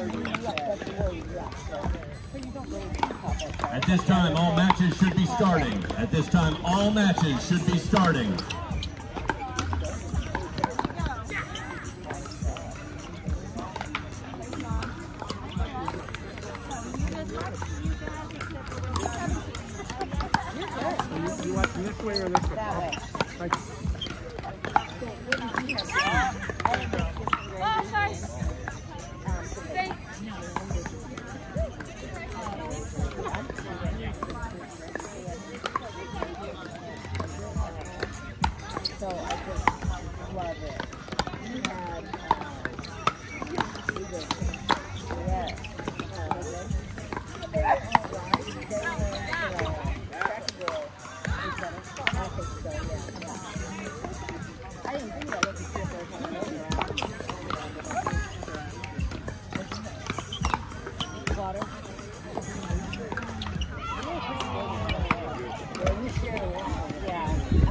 At this time, all matches should be starting. At this time, all matches should be starting. You want this way or this way? That way. Thank you. Oh, sorry. So I just love it. You had, I didn't think about it to see if there was one around. Water. Yeah.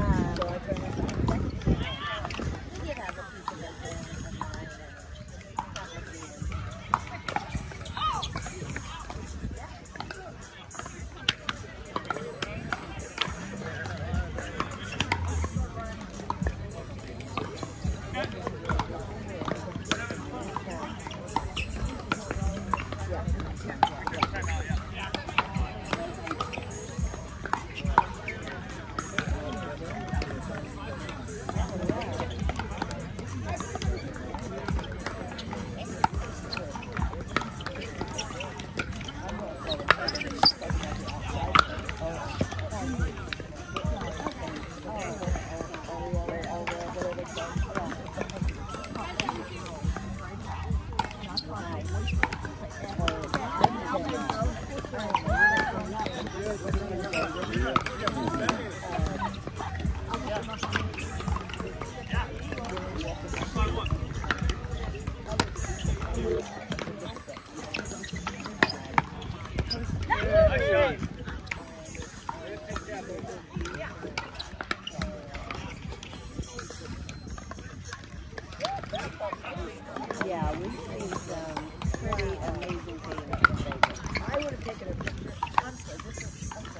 Yeah, we've seen some pretty amazing things. I would have taken a picture. I'm sorry, this is,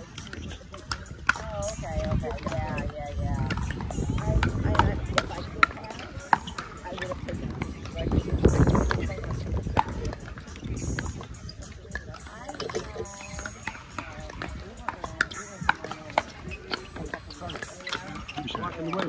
oh, okay, yeah. If I could have, I would have taken a picture. Walking the way.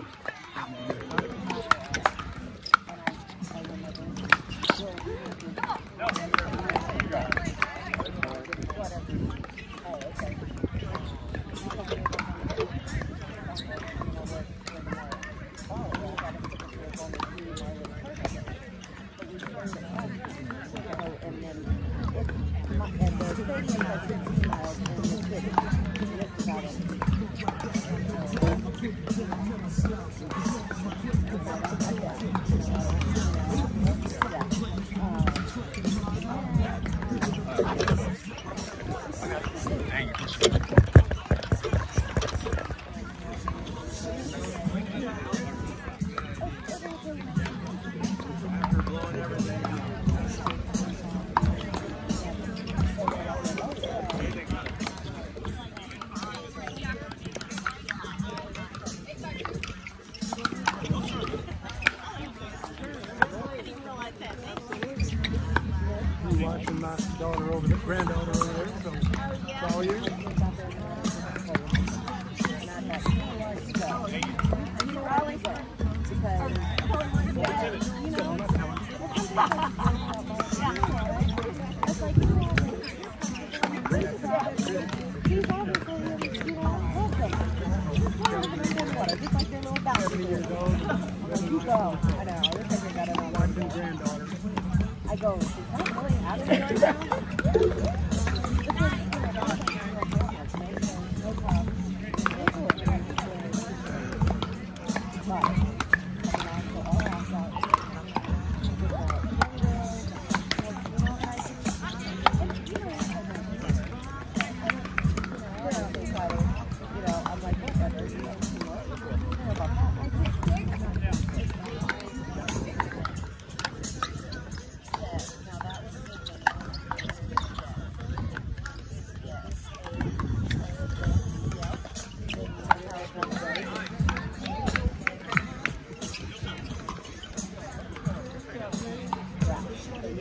Watching my daughter over there, granddaughter over there, so it's all you. Watching granddaughter. I go, is that really happening right now? No problem.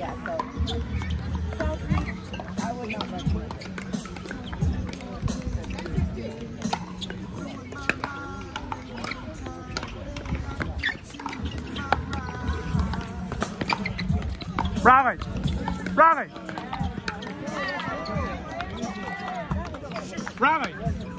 Yeah, so I would not recommend it. Ravi! Ravi! Ravi!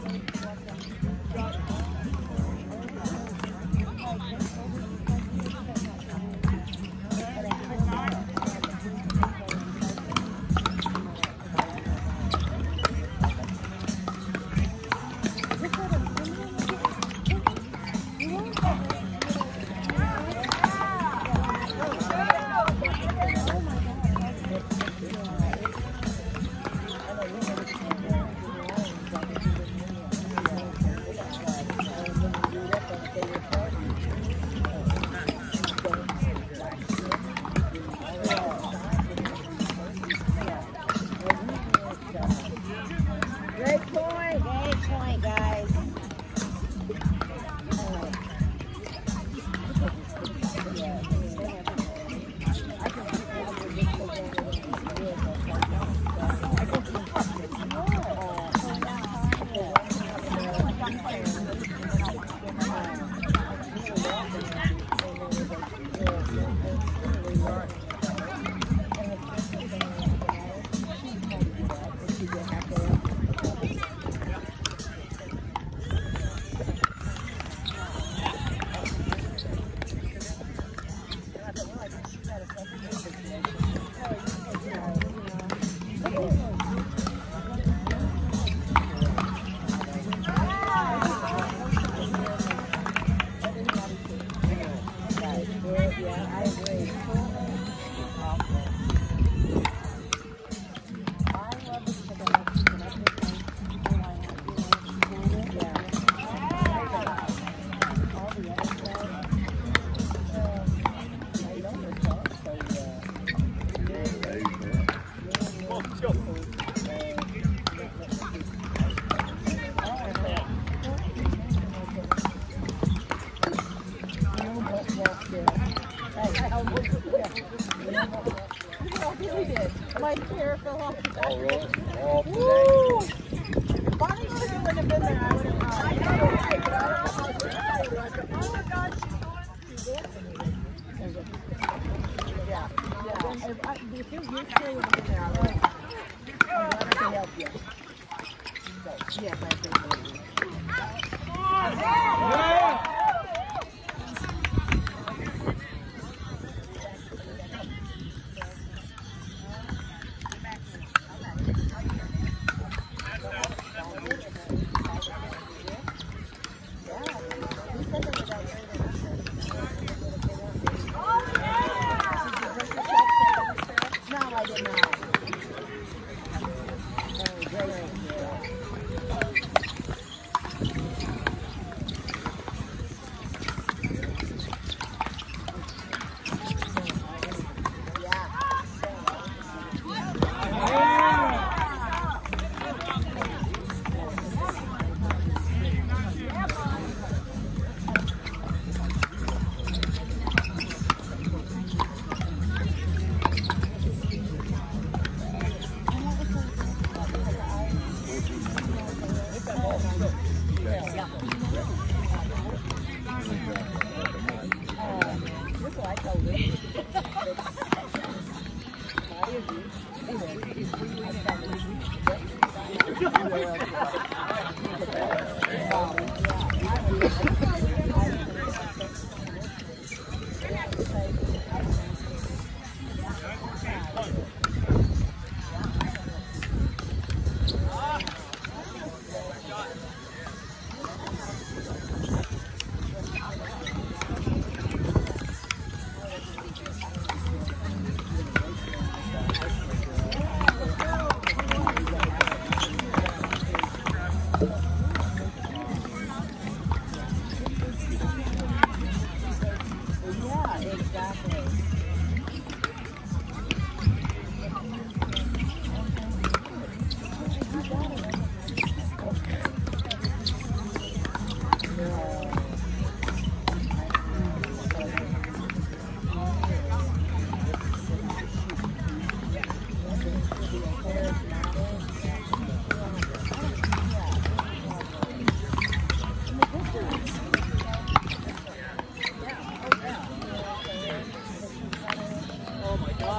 My chair fell off the back. Woo! Bonnie wouldn't have been there. I would have. Oh my gosh. Yeah. If your chair would have been there, I'm glad I can help you. So, yes, I think so.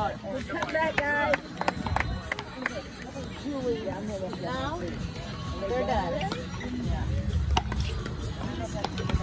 Come back, guys. Julie, now they're done.